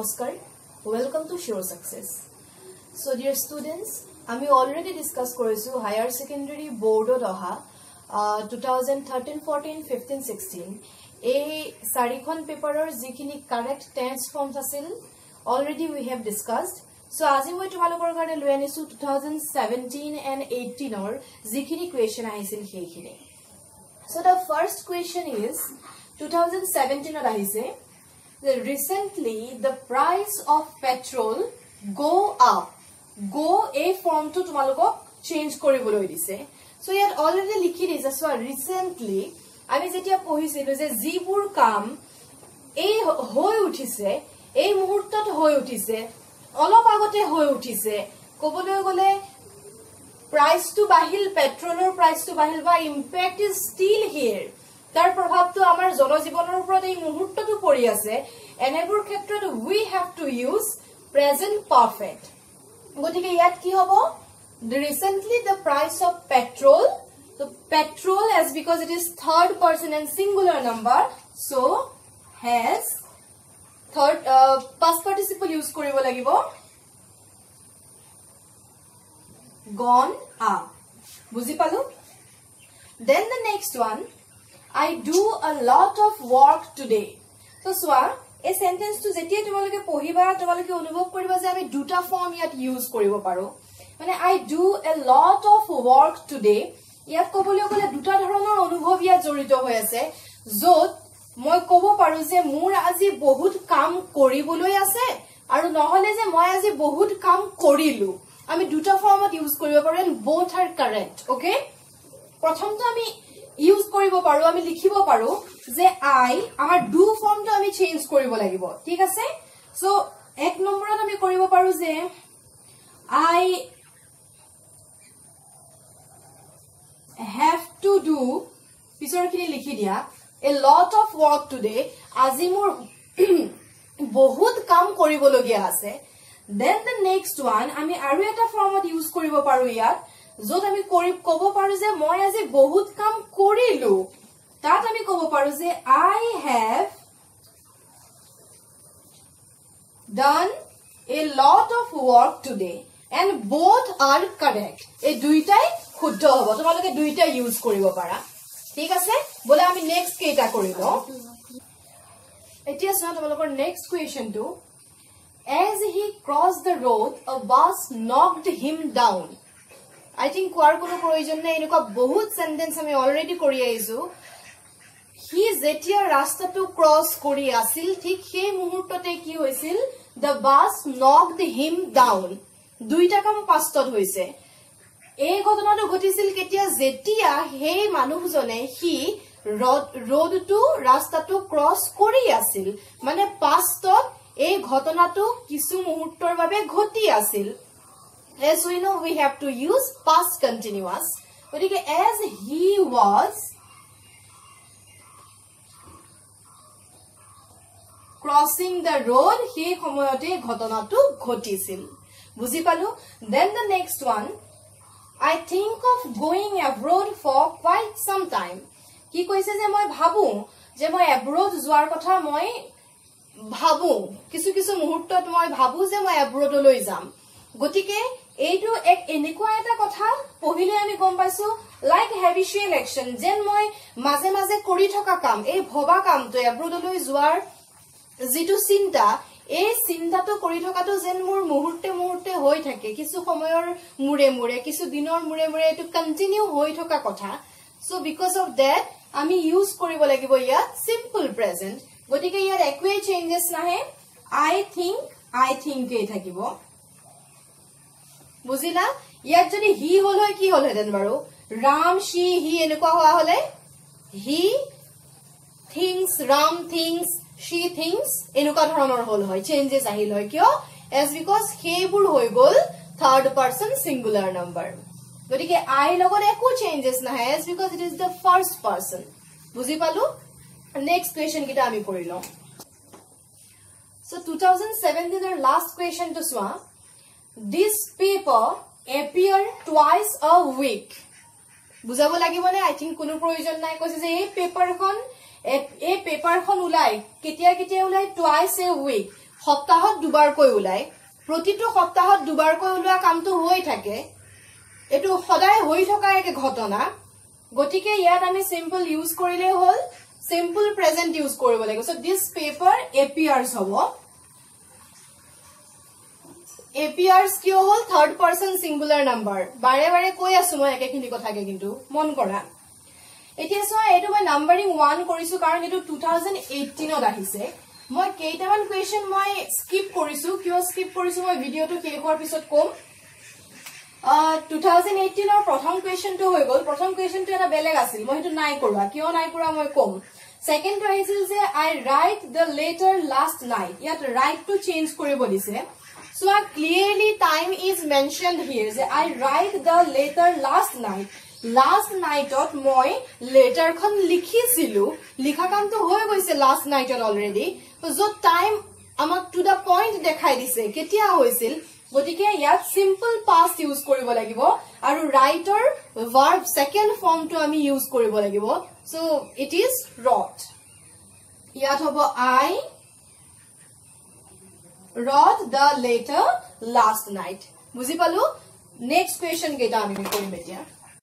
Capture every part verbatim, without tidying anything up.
Namaskar. Welcome to Sure Success. So dear students, we already discussed korisu higher secondary board oha uh, twenty thirteen fourteen fifteen sixteen. A sarikhon paperer jikhini correct tense forms asil already we have discussed. So aji moi tumalokor karone loi anisu twenty seventeen and eighteen or jikhini question ahisil heikhini. So the first question is twenty seventeen or ahise. Recently, the price of petrol go up. Go a form to tumaloko change koriboloi dise. So yet already likhi dise. So recently, ami jetia pohisilu je jibur kam e hoi uthise, ei muhurtot hoi uthise, olop agote hoi uthise. Koboloi gole price to bahil, petrolor price to bahil, ba impact is still here. Tar prabhav to amar janojiboner upor ei muhurtotu pori ase. Enabur ক্ষেত্ৰত we have to use present perfect. গতিকে ইয়াত কি হ'ব? Recently the price of petrol, so petrol as because it is third person and singular number, so has third uh, past participle use কৰিব লাগিব. Gone up. বুজি পালো? Then the next one, I do a lot of work today. So swa a sentence to jetia tumaloke pohiba tumaloke anubhob koriba je ami duta form yat use koribo paro mane I do a lot of work today yat kobole gole duta dhoronor anubhob ya jorito hoy ase jot moi kobo paru je mur aji bahut kam koriboloi ase aru nohole je moi aji bahut kam korilu ami duta form at use koribo paro and both are correct. Okay, prothom to ami use koribo paro ami likhibo paro je I amar do form to ami change koribo lagibo thik ase. So ek number ami koribo paro je I have to do pisor khini likhi dia a lot of work today aji mur bahut kam koribo logia ase. Then the next one ami aru eta form at use koribo paro yat jot ami korib kobo paro je moi aji bahut kam korilu tat ami kobo paro je I have done a lot of work today and both are correct. E duitai shuddho hobo tomaloke duita use koribo para thik ase bole ami next keita korilo etia sona tomalokor next question to as he crossed the road a bus knocked him down. I think কোৱাৰ কোনো প্ৰয়োজন নাই এনেকুৱা বহুত sentence আমি already কৰি আইছো হি যেতিয়া ৰাস্তাটো ক্ৰস কৰি আছিল ঠিক সেই মুহূৰ্ততে কি হৈছিল the bus knocked him down দুইটা কাম পাষ্টত হৈছে এই ঘটনাটো ঘটিছিল কেতিয়া যেতিয়া সেই মানুহজনে হি ৰোডটো ৰাস্তাটো ক্ৰস কৰি আছিল মানে পাষ্টত এই ঘটনাটো কিছু মুহূৰ্তৰ বাবে ঘটি আছিল. As we know, we have to use past continuous. But as he was crossing the road, he khomoyote ghotonatu ghotisil. Buji palu? Then the next one, I think of going abroad for quite some time. Ki koise je moi bhabu je moi abroad joar kotha moi bhabu kisu kisu muhurtot moi bhabu je moi abroad loi jam. Gotike এইটো এক এনেকুৱা এটা কথা পহিলে আমি গম পাইছো like habitual action যেন মই মাঝে মাঝে কৰি থকা কাম এই ভবা কামটো এব্ৰডলৈ যোৱাৰ যেটো চিন্তা এই চিন্তাটো কৰি থকাটো যেন মোৰ মুহূৰ্তে মুহূৰ্তে হৈ থাকে কিছু সময়ৰ মুৰে মুৰে কিছু দিনৰ মুৰে মুৰে এটো কন্টিনিউ হৈ থকা কথা. সো বিকজ অফ দ্যাট আমি ইউজ কৰিব লাগিব ইয়াত সিম্পল প্ৰেজেন্ট গতিকে ইয়াৰ একোৱে চেঞ্জেস নাহে আই থিংক আই থিংক এই থাকিব. বুজিলা ইয়াত যদি হি হল হয় কি হল হেতেন বাৰো ৰাম শি হি এনেকুৱা হোৱা হলে he thinks Ram thinks she thinks এনেকুৱা ধৰণৰ হল হয় চেঞ্জেস আহিল হয় কিয় as because হেবুৰ হৈ গল third person singular number গতিকে আই লগত একো চেঞ্জেস নাহে as because it is the first person. বুজি পালো নেক্সট কোৱেশ্চন কিটা আমি কৰি লওঁ. So twenty seventeen er last question to swa this paper appear twice a week. বুজাব লাগিব নে I think কোনো প্ৰয়োজন নাই কৈছে যে এই পেপাৰখন এই পেপাৰখন উলাই কেতিয়া কেতিয়া উলাই twice a week সপ্তাহত দুবাৰকৈ ওলাই প্ৰতিটো সপ্তাহত দুবাৰকৈ ওলোৱা কামটো হৈ থাকে এটো সদায় হৈ থকা এক ঘটনা গতিকে ইয়াত আমি সিম্পল ইউজ কৰিলে হল সিম্পল প্ৰেজেন্ট ইউজ কৰিব লাগিব সো দিস পেপাৰ appears হ'ব appears কিয় হল থাৰ্ড পাৰসন সিঙ্গুলাৰ নাম্বাৰ বাৰে বাৰে কৈ আছো মই একেখিনি কথাকে কিন্তু মন কৰা এতিয়া সো এটো মই নাম্বাৰিং ওৱান কৰিছো কাৰণ এটো টু থাউজেণ্ড এইটিন ত আহিছে মই কেইটামান কোৱেশ্চন মই স্কিপ কৰিছো কিয় স্কিপ কৰিছো মই ভিডিওটো শেষ হোৱাৰ পিছত কম টু থাউজেণ্ড এইটিন ৰ প্ৰথম কোৱেশ্চনটো হৈ গল প্ৰথম কোৱেশ্চনটো এটা বেলেগ আছিল মই হেতু নাই কৰা কিয় নাই কৰা মই কম সেকেন্ড টো আহিছিল যে I write the letter last night ইয়াত ৰাইট টু চেঞ্জ কৰিব দিছে so uh clearly time is mentioned here যে I write the letter last night last নাইটত মই লেটাৰখন লিখিছিলো লিখা কামটো হৈ গৈছে লাষ্ট নাইটত অলৰেডি যো টাইম আমাক টু দা পইণ্ট দেখাই দিছে কেতিয়া হৈছিল গতিকে ইয়াত সিম্পল পাস্ট ইউজ কৰিব লাগিব আৰু ৰাইটৰ ভাৰ্ব সেকেন্ড ফৰ্মটো আমি ইউজ কৰিব লাগিব সো ইট ইজ wrote ইয়াত হ'ব আই wrote the letter last night বুজি পালো নেক্সট কোৱেশ্চন কেটা আমি কৰিম এতিয়া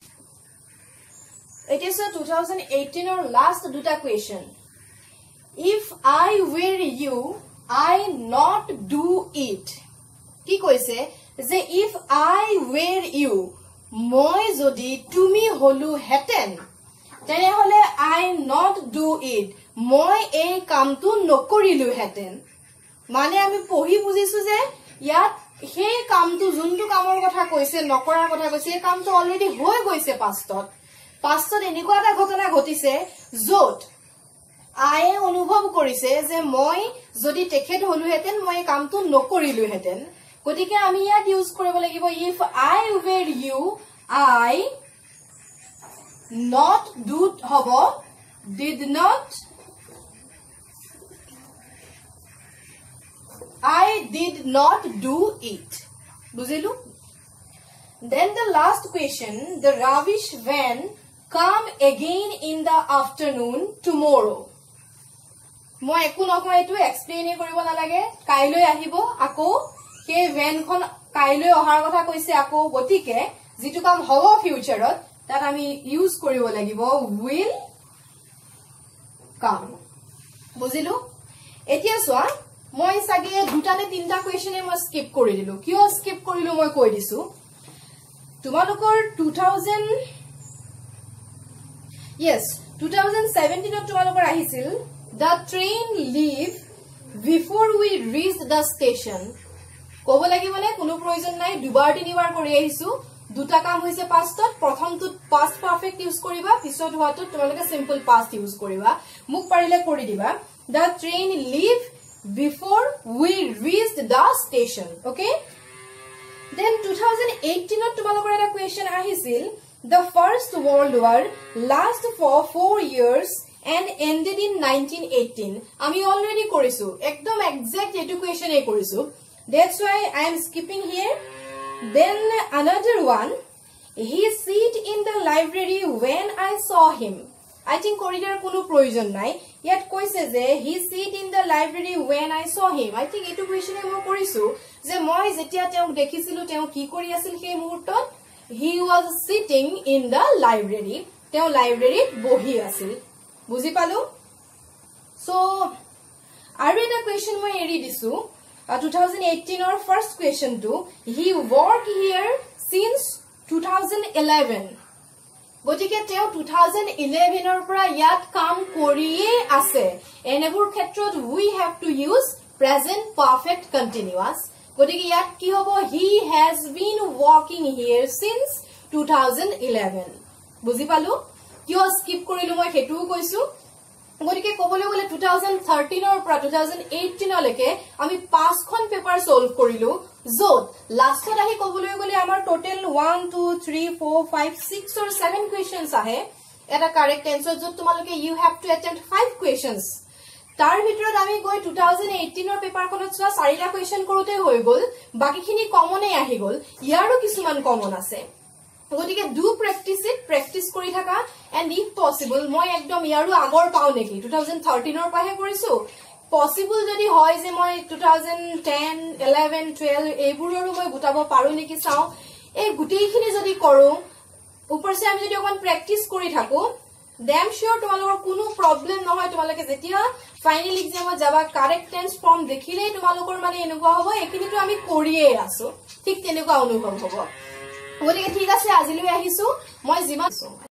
It is a two thousand eighteen or last duta question. If I were you, I not do it. Ki koise je if I were you, moi jodi tumi holu heten. Tene hole I not do it. Moi ei kam tu nokorilu heten. Mane ami pohi bujisu je yat he kam tu juntu kamor kotha koise nokorar kotha koise ei kam tu already hoi goise pastot. পাঁচত এনেকুৱা এটা ঘটনা ঘটিছে যত আয়ে অনুভৱ কৰিছে যে মই যদি তেখেত হলুহেতেন মই কামটো নকৰিলুহেতেন গতিকে আমি ইয়াত ইউজ কৰিব লাগিব if I were you I not do হ'ব did not I did not do it বুজিলু Then the last question, the Ravish van come again in the afternoon tomorrow. Moi eku nokoi etu explain koribo na lage kailoi ahibo ako ke van khon kailoi ohar kotha koise ako gotike jitu kam hobo future ot that ami use koribo lagibo will come buzilu etia soa moi sage duta ne tinta question e moi skip kori dilu kyo skip korilu moi koi disu তোমালোকৰ two thousand yes two thousand seventeen ত তোমালোকৰ আহিছিল the train leave before we reached the station কব লাগিবনে কোনো প্ৰয়োজন নাই দুবাৰ তিনিবাৰ কৰি আহিছো দুটা কাম হৈছে পাষ্টত প্ৰথমটো past perfect ইউজ কৰিবা পিছত হোৱাটো তোমালোকে simple past ইউজ কৰিবা মুখ পাৰিলে কৰি দিবা the train leave before we reached the station okay Then two thousand eighteen ot tumalokor eta question ahisil the first world war last for four years and ended in nineteen eighteen ami already korisu ekdom exact education e korisu that's why I am skipping here then another one he sit in the library when I saw him I think corridor kono proyojon nai yet koise je he sit in the library when I saw him I think etu question e mo korisu je moi jetia teok dekhisilu teo ki kori asil he muhurtot he was sitting in the library teo library bohi asil buji palu so aru eta question moi eri disu two thousand eighteen or first question to he worked here since two thousand eleven গতিকে তেও two thousand eleven ৰ পৰা ইয়াত কাম কৰিয়ে আছে এনেবোৰ ক্ষেত্ৰত we have to use present perfect continuous গতিকে ইয়াত কি হ'ব he has been working here since two thousand eleven বুজি পালো কিয় স্কিপ কৰিলো মই হেতু কৈছো গতিকে কবলৈ গলে two thousand thirteen ৰ পৰা two thousand eighteen লৈকে আমি পাঁচখন পেপাৰ সলভ কৰিলো যত লাষ্টত আহি কবলৈ গলে আমাৰ total one two three four five six or seven questions আহে এটা কারেক্ট আনসার যত তোমালোকে you have to attempt five questions তাৰ ভিতৰত আমি গৈ two thousand eighteen ৰ পেপাৰখনত চোৱা চাৰিটা কোৱেশ্চন কৰোতে হৈ গল বাকিখিনি কমনে আহি গল ইয়াৰো কিছুমান কমন আছে গতিকে ডু প্ৰেক্টিস ইট প্ৰেক্টিস কৰি থাকা এন্ড ইফ পসিবল মই একদম ইয়াৰো আগৰ পাও নেকি two thousand thirteen ৰ পাহে কৰিছো পসিবল যদি হয় যে মই two thousand ten eleven twelve এইবোৰৰো মই গোটাব পাৰো নেকি চাও এই গুটেইখিনি যদি কৰো উপৰসে আমি যদি অকন প্ৰেক্টিস কৰি থাকো ড্যাম শিওর তোমালোকৰ কোনো প্ৰবলেম নহয় তোমালোকে যেতিয়া ফাইনাল এক্সামত যাবা কারেক্ট টেন্স ফর্ম দেখিলেই তোমালোকৰ মানে এনেকুৱা হ'ব এখিনিটো আমি কৰিয়ে আছো ঠিক তেনেকুৱা অনুভৱ হ'ব গতিকে ঠিক আছে আজিলৈ আহিছো মই যিমান